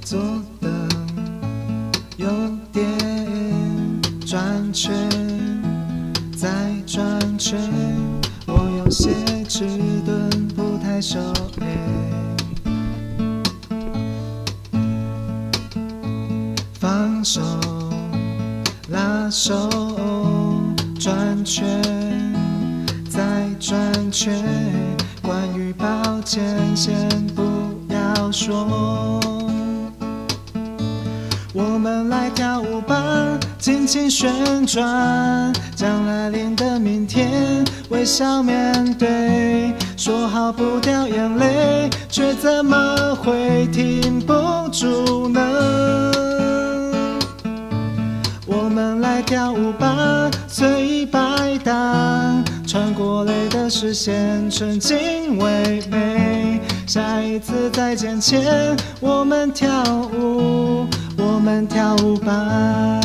左灯右点转圈再转圈，我有些迟钝不太熟放手拉手转圈再转圈，关于抱歉先不要说，我们来跳舞吧，尽情旋转，将来临的明天微笑面对，说好不掉眼泪，却怎么会停不住呢？我们来跳舞吧，随意摆荡，穿过泪的视线，纯净唯美。下一次再见前，我们跳舞，我们跳舞吧。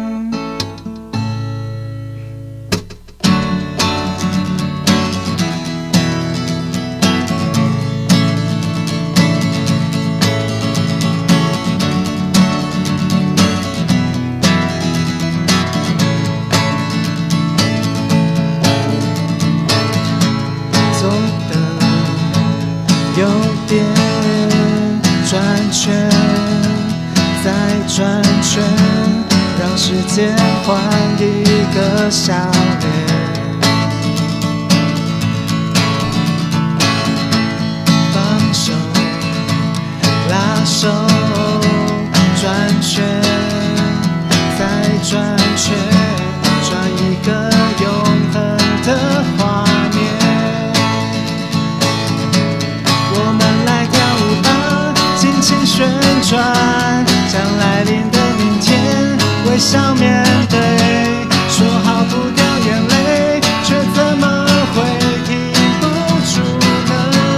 右点转圈再转圈，让世界换一个笑脸，放手拉手转圈再转圈，转一个永恒的画面。旋转，将来临的明天微笑面对，说好不掉眼泪，却怎么会停不住呢？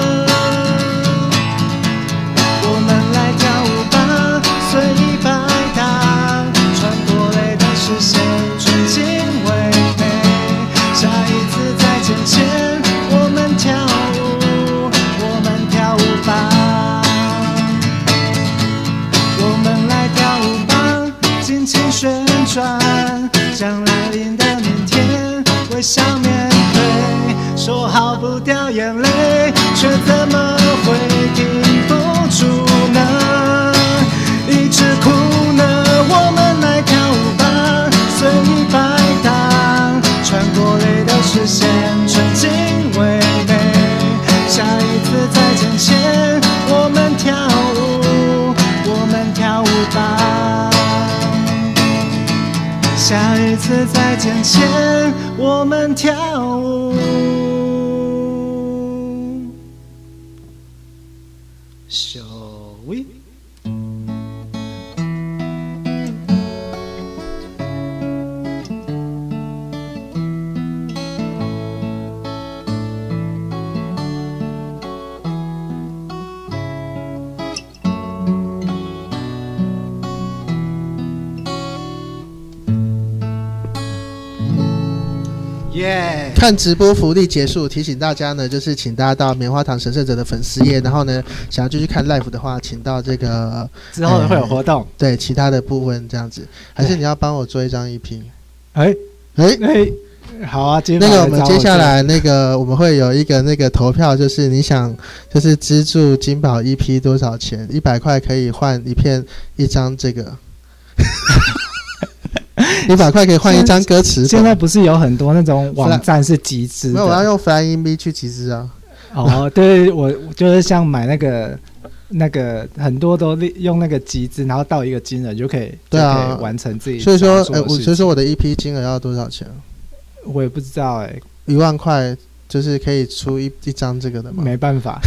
我们来跳舞吧，随意摆荡，穿过泪的视线，纯净唯美。下一次再见前，我们跳舞，我们跳舞吧。旋转，将来临的明天微笑面对，说好不掉眼泪，却怎么会停不住呢？一直哭呢，我们来跳舞吧，随意摆荡，穿过泪的视线，纯净唯美。下一次再见前，我们跳舞，我们跳舞吧。下一次再见前，我们跳舞。Shall we？ 看直播福利结束，提醒大家呢，就是请大家到棉花糖神社者的粉丝页，然后呢，想要继续看 live 的话，请到这个之后会有活动， 对其他的部分这样子，还是你要帮我做一张EP？ 好啊， 那个我们接下来那个我们会有一个那个投票，就是你想就是资助金宝 EP 多少钱？100块可以换一张这个。100块可以换一张歌词。 现在不是有很多那种网站是集资的？ 没有，我要用 Flying B 去集资啊。 哦，对，我就是像买那个很多都用那个集资，然后到一个金额就可以完成自己。 所以说，所以说我的 EP 金额要多少钱？ 我也不知道 1万块就是可以出一张这个的吗？ 没办法。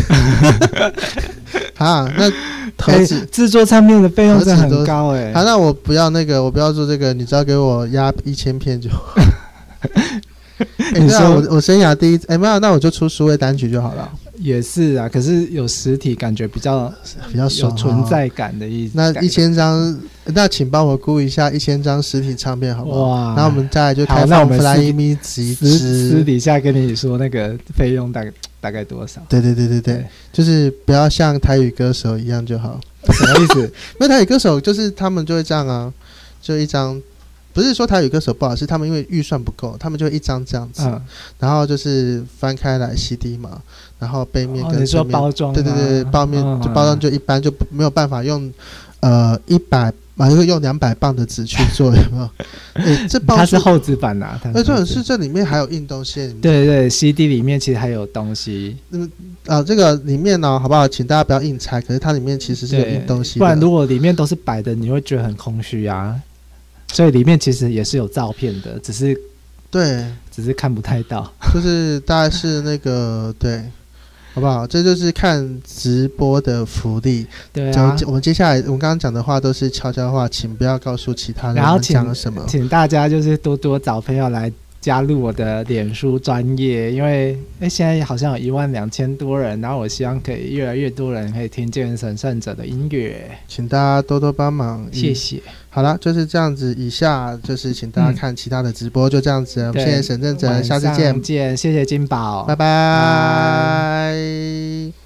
啊，那制作唱片的费用真的很高好，那我不要那个，我不要做这个，你只要给我压1000片就好。你知道我生涯第一没有，那我就出数位单曲就好了。 也是啊，可是有实体感觉比较有存在感的意思。 那1000张，那请帮我估一下1000张实体唱片好不好？哇！然后我们再来就开放 Flying Me 集资， 私底下跟你说那个费用大概大概多少。 对，就是不要像台语歌手一样就好。 什么意思？ 因为台语歌手就是他们就会这样啊，就一张，不是说台语歌手不好，是他们因为预算不够，他们就一张这样子，然后就是翻开来 CD 嘛，然后背面跟正面， 包装， 对，包装就一般，就没有办法用100。就用200磅的纸去做，有没有？这包它是厚纸板啊， 重点是这里面还有印东西。 对 ，CD 里面其实还有东西。 这个里面呢，好不好？请大家不要硬猜，可是它里面其实是有印东西的。 不然如果里面都是白的，你会觉得很空虚啊。所以里面其实也是有照片的，只是看不太到。就是大概是那个对。好不好？这就是看直播的福利。 对啊， 我们接下来我们刚刚讲的话都是悄悄话，请不要告诉其他人然后讲了什么。 请大家就是多多找朋友来加入我的脸书专页，因为现在好像有12000多人，然后我希望可以越来越多人可以听见神圣者的音乐， 请大家多多帮忙， 谢谢。 好了，就是这样子。以下就是请大家看其他的直播，就这样子。我们谢谢神圣者，下次见， 谢谢金宝， 拜拜。